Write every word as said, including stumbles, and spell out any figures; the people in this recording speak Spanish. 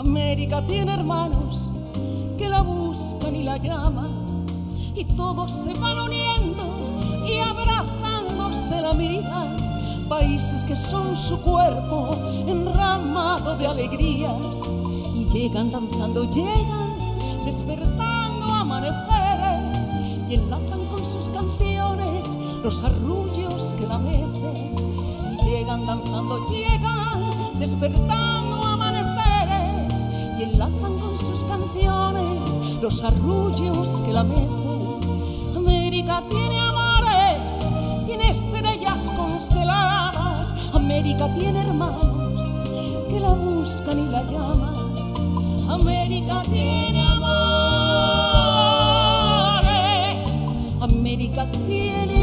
América tiene hermanos que la buscan y la llaman, y todos se van uniendo y abrazándose la miran. Países que son su cuerpo enramado de alegrías, y llegan danzando, llegan despertando amaneceres, y enlazan con sus canciones los arrullos que la mecen. Y llegan danzando, llegan despertando amaneceres, y enlazan con sus canciones los arrullos que la mecen. América tiene amores, tiene estrellas consteladas. América tiene hermanos que la buscan y la llaman. América tiene amores, América tiene